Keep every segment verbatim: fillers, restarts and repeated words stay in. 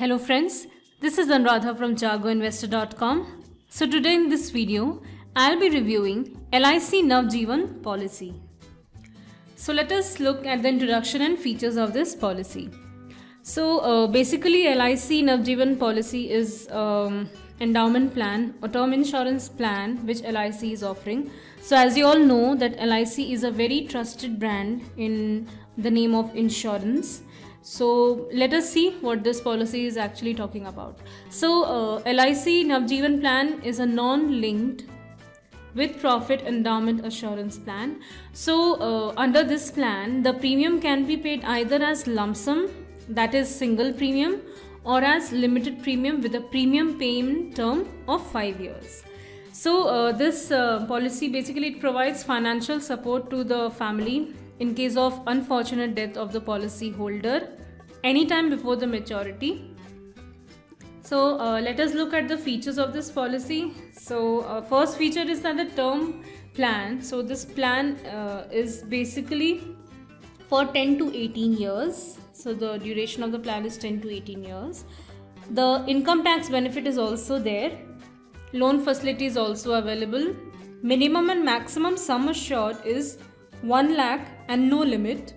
Hello friends, this is Anuradha from Jagoinvestor dot com. So today in this video, I'll be reviewing L I C Navjeevan policy. So let us look at the introduction and features of this policy. So uh, basically L I C Navjeevan policy is um, endowment plan or term insurance plan which L I C is offering. So as you all know that L I C is a very trusted brand in the name of insurance. So let us see what this policy is actually talking about. So uh, L I C Navjeevan plan is a non-linked with profit endowment assurance plan. So uh, under this plan, the premium can be paid either as lump sum, that is single premium, or as limited premium with a premium payment term of five years. So uh, this uh, policy basically it provides financial support to the family in case of unfortunate death of the policy holder anytime before the maturity. So uh, let us look at the features of this policy. So uh, first feature is that the term plan. So this plan uh, is basically for ten to eighteen years. So the duration of the plan is ten to eighteen years. The income tax benefit is also there. Loan facility is also available. Minimum and maximum sum assured is one lakh and no limit.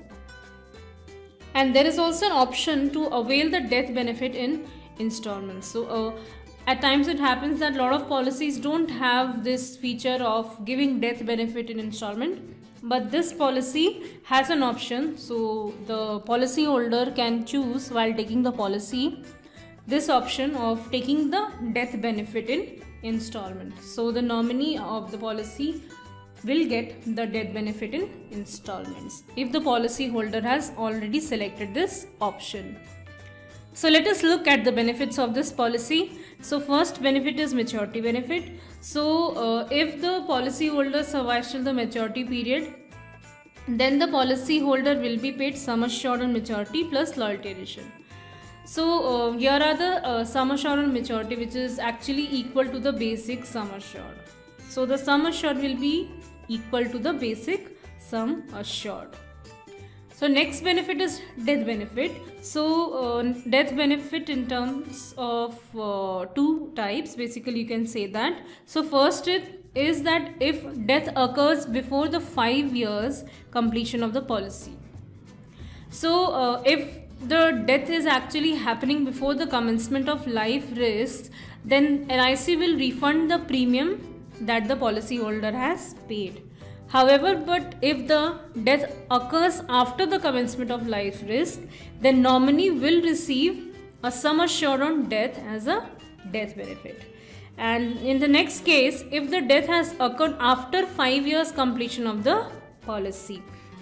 And there is also an option to avail the death benefit in installments. So uh, at times it happens that a lot of policies don't have this feature of giving death benefit in installment, but this policy has an option. So the policy holder can choose while taking the policy this option of taking the death benefit in installment. So the nominee of the policy will get the death benefit in installments if the policy holder has already selected this option. So let us look at the benefits of this policy. So first benefit is maturity benefit. So uh, if the policy holder survives till the maturity period, then the policy holder will be paid sum assured on maturity plus loyalty addition. So uh, here are the uh, sum assured on maturity, which is actually equal to the basic sum assured. So the sum assured will be equal to the basic sum assured. So next benefit is death benefit. So uh, death benefit in terms of uh, two types, basically you can say that. So first it is that if death occurs before the five years completion of the policy. So uh, if the death is actually happening before the commencement of life risks, then L I C will refund the premium that the policy holder has paid. However, but if the death occurs after the commencement of life risk, then nominee will receive a sum assured on death as a death benefit. And in the next case, if the death has occurred after five years completion of the policy.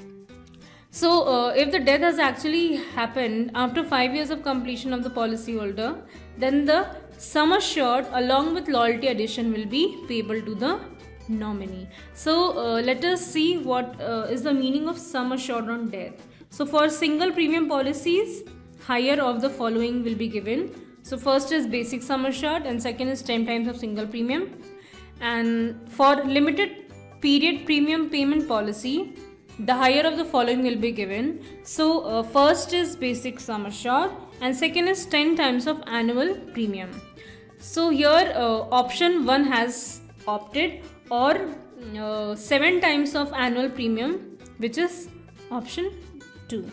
So uh, if the death has actually happened after five years of completion of the policy holder, then the sum assured along with loyalty addition will be payable to the nominee. So uh, let us see what uh, is the meaning of sum assured on death. So for single premium policies, higher of the following will be given. So first is basic sum assured and second is ten times of single premium. And for limited period premium payment policy, the higher of the following will be given. So uh, first is basic sum assured and second is ten times of annual premium. So here uh, option one has opted, or uh, seven times of annual premium, which is option two.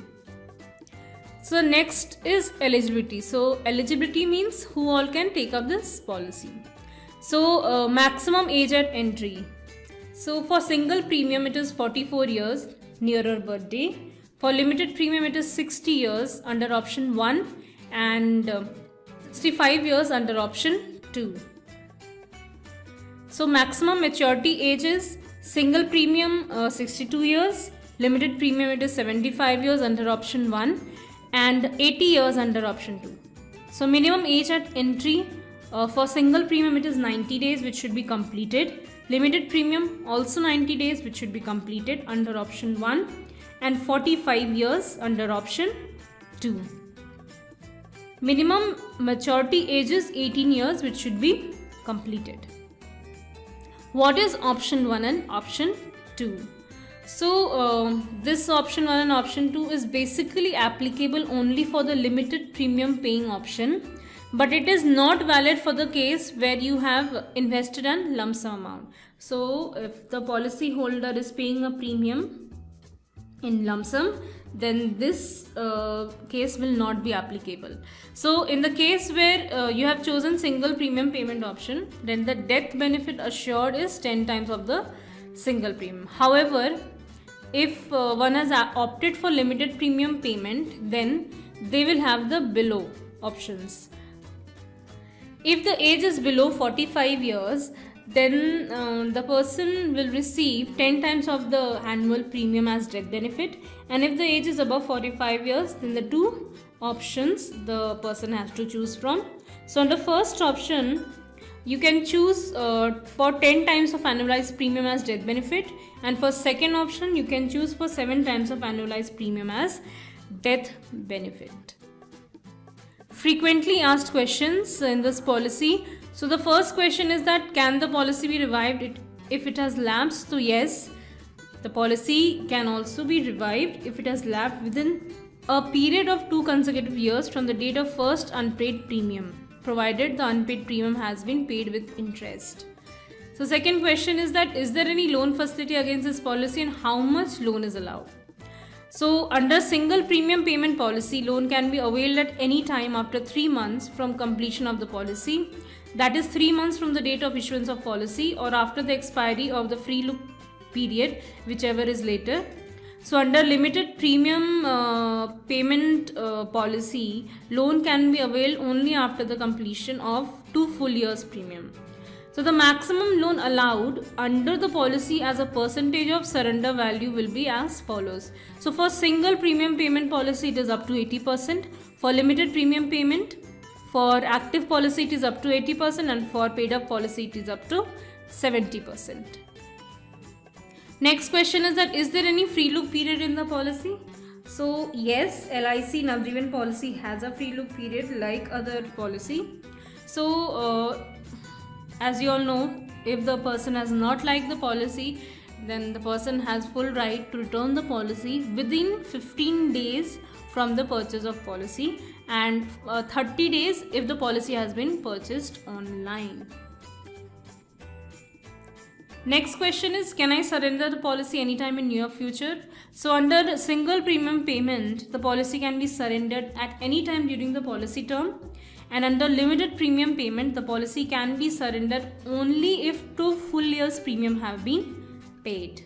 So next is eligibility. So eligibility means who all can take up this policy. So uh, maximum age at entry. So for single premium it is forty-four years nearer birthday. For limited premium it is sixty years under option one and uh, sixty-five years under option two. So maximum maturity age is single premium uh, sixty-two years, limited premium it is seventy-five years under option one and eighty years under option two. So minimum age at entry uh, for single premium it is ninety days, which should be completed. Limited premium also ninety days, which should be completed under option one and forty-five years under option two. Minimum maturity age is eighteen years, which should be completed. What is option one and option two? So uh, this option one and option two is basically applicable only for the limited premium paying option. but it is not valid for the case where you have invested an lump sum amount. So if the policy holder is paying a premium in lump sum, then this uh, case will not be applicable. So in the case where uh, you have chosen single premium payment option, then the death benefit assured is ten times of the single premium. However, if uh, one has opted for limited premium payment, then they will have the below options. If the age is below forty-five years, then uh, the person will receive ten times of the annual premium as death benefit, and if the age is above forty-five years, then the two options the person has to choose from. So on the first option, you can choose uh, for ten times of annualized premium as death benefit, and for second option you can choose for seven times of annualized premium as death benefit. Frequently asked questions in this policy. So the first question is that can the policy be revived if it has lapsed? So yes, the policy can also be revived if it has lapsed within a period of two consecutive years from the date of first unpaid premium, provided the unpaid premium has been paid with interest. So second question is that is there any loan facility against this policy and how much loan is allowed? So under single premium payment policy, loan can be availed at any time after three months from completion of the policy. That is three months from the date of issuance of policy or after the expiry of the free look period, whichever is later. So under limited premium uh, payment uh, policy, loan can be availed only after the completion of two full years premium. So the maximum loan allowed under the policy as a percentage of surrender value will be as follows. So for single premium payment policy, it is up to eighty percent. For limited premium payment, for active policy, it is up to eighty percent, and for paid up policy, it is up to seventy percent. Next question is that is there any free look period in the policy? So yes, L I C Navjeevan policy has a free look period like other policy. So uh, as you all know, if the person has not liked the policy, then the person has full right to return the policy within fifteen days from the purchase of policy, and uh, thirty days if the policy has been purchased online. Next question is, can I surrender the policy anytime in near future? So under single premium payment, the policy can be surrendered at any time during the policy term, and under limited premium payment, the policy can be surrendered only if two full years premium have been paid.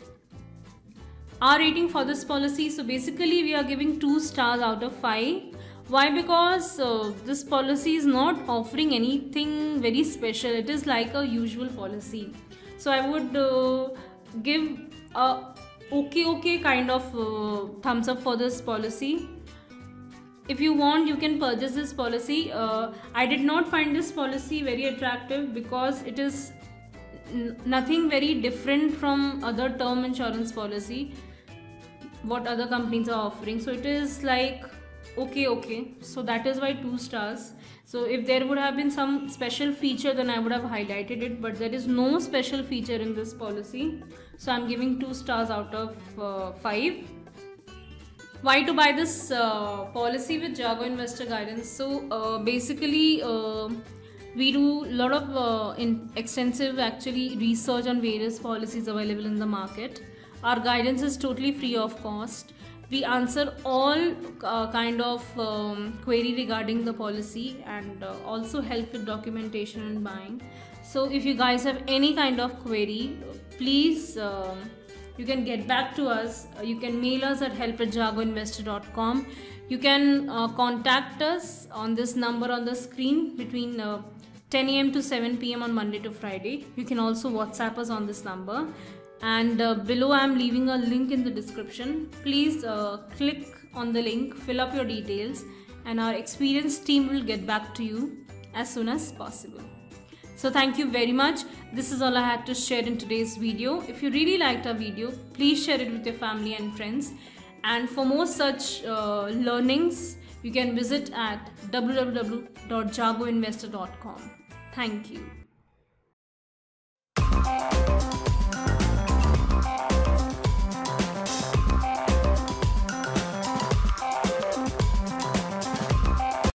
Our rating for this policy, so basically we are giving two stars out of five. Why? Because uh, this policy is not offering anything very special. It is like a usual policy. So I would uh, give a okay okay kind of uh, thumbs up for this policy. If you want, you can purchase this policy. Uh, I did not find this policy very attractive because it is nothing very different from other term insurance policy what other companies are offering. So it is like okay okay so that is why two stars. So if there would have been some special feature, then I would have highlighted it, but there is no special feature in this policy, so I'm giving two stars out of uh, five. Why to buy this uh, policy with Jagoinvestor guidance? So uh, basically uh, we do a lot of uh, in extensive actually research on various policies available in the market. Our guidance is totally free of cost. We answer all uh, kind of um, query regarding the policy and uh, also help with documentation and buying. So if you guys have any kind of query, please uh, you can get back to us. You can mail us at help at jagoinvestor dot com. You can uh, contact us on this number on the screen between uh, ten A M to seven P M on Monday to Friday. You can also WhatsApp us on this number. And uh, below I am leaving a link in the description. Please uh, click on the link, fill up your details, and our experienced team will get back to you as soon as possible. So thank you very much. This is all I had to share in today's video. If you really liked our video, please share it with your family and friends. And for more such uh, learnings, you can visit at w w w dot jagoinvestor dot com. Thank you.